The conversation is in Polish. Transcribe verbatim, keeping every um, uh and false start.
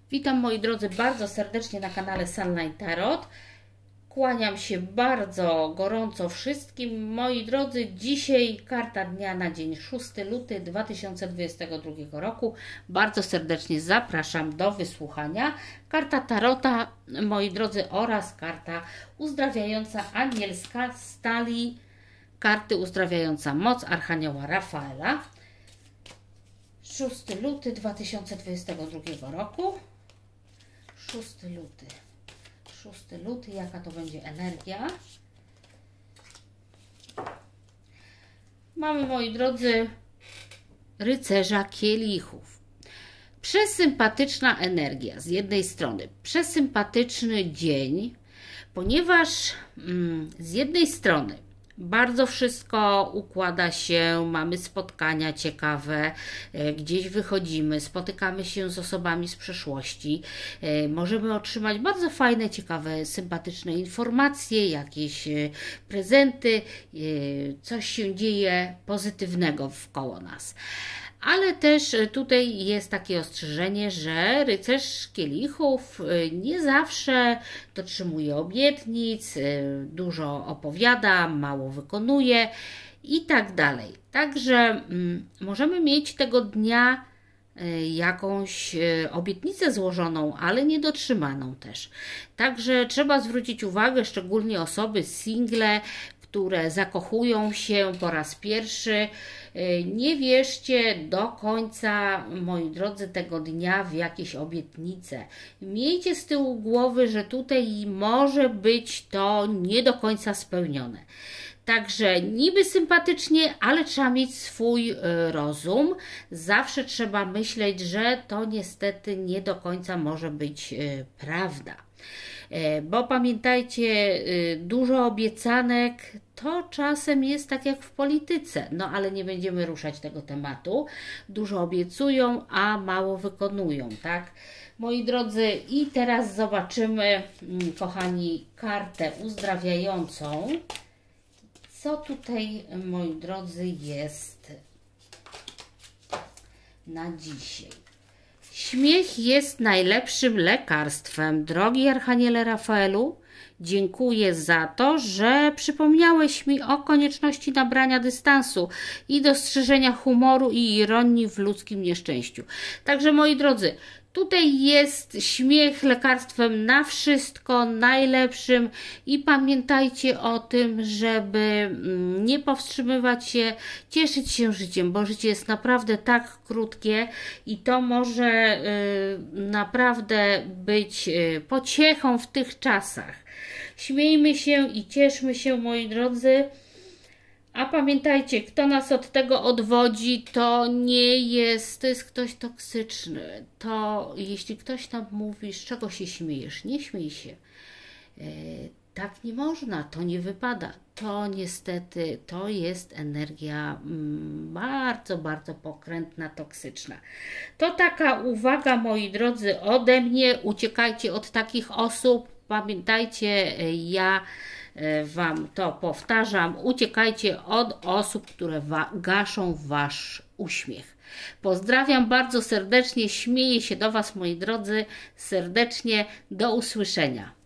Witam moi drodzy bardzo serdecznie na kanale Sunlight Tarot. Kłaniam się bardzo gorąco wszystkim. Moi drodzy, dzisiaj karta dnia na dzień szósty luty dwa tysiące dwudziestego drugiego roku. Bardzo serdecznie zapraszam do wysłuchania. Karta Tarota, moi drodzy, oraz karta uzdrawiająca anielska stali. Karty uzdrawiająca moc Archanioła Rafaela. szósty luty dwa tysiące dwudziestego drugiego roku. szósty luty. szósty luty, jaka to będzie energia? Mamy, moi drodzy, rycerza kielichów. Przesympatyczna energia z jednej strony, przesympatyczny dzień, ponieważ mm, z jednej strony bardzo wszystko układa się, mamy spotkania ciekawe, gdzieś wychodzimy, spotykamy się z osobami z przeszłości, możemy otrzymać bardzo fajne, ciekawe, sympatyczne informacje, jakieś prezenty, coś się dzieje pozytywnego wkoło nas. Ale też tutaj jest takie ostrzeżenie, że rycerz kielichów nie zawsze dotrzymuje obietnic, dużo opowiada, mało wykonuje i tak dalej. Także mm, możemy mieć tego dnia jakąś obietnicę złożoną, ale niedotrzymaną też. Także trzeba zwrócić uwagę, szczególnie osoby single, które zakochują się po raz pierwszy. Nie wierzcie do końca, moi drodzy, tego dnia w jakieś obietnice. Miejcie z tyłu głowy, że tutaj może być to nie do końca spełnione. Także niby sympatycznie, ale trzeba mieć swój rozum. Zawsze trzeba myśleć, że to niestety nie do końca może być prawda. Bo pamiętajcie, dużo obiecanek to czasem jest tak jak w polityce, no ale nie będziemy ruszać tego tematu. Dużo obiecują, a mało wykonują, tak? Moi drodzy, i teraz zobaczymy, kochani, kartę uzdrawiającą. Co tutaj, moi drodzy, jest na dzisiaj? Śmiech jest najlepszym lekarstwem. Drogi Archaniele Rafaelu, dziękuję za to, że przypomniałeś mi o konieczności nabrania dystansu i dostrzeżenia humoru i ironii w ludzkim nieszczęściu. Także, moi drodzy, tutaj jest śmiech lekarstwem na wszystko, najlepszym, i pamiętajcie o tym, żeby nie powstrzymywać się, cieszyć się życiem, bo życie jest naprawdę tak krótkie i to może y, naprawdę być y, pociechą w tych czasach. Śmiejmy się i cieszmy się, moi drodzy. A pamiętajcie, kto nas od tego odwodzi, to nie jest, to jest ktoś toksyczny. To jeśli ktoś tam mówi, z czego się śmiejesz, nie śmiej się. E, tak nie można, to nie wypada. To niestety, to jest energia mm, bardzo, bardzo pokrętna, toksyczna. To taka uwaga, moi drodzy, ode mnie. Uciekajcie od takich osób. Pamiętajcie, ja Wam to powtarzam, uciekajcie od osób, które wa gaszą Wasz uśmiech. Pozdrawiam bardzo serdecznie, śmieję się do Was, moi drodzy, serdecznie, do usłyszenia.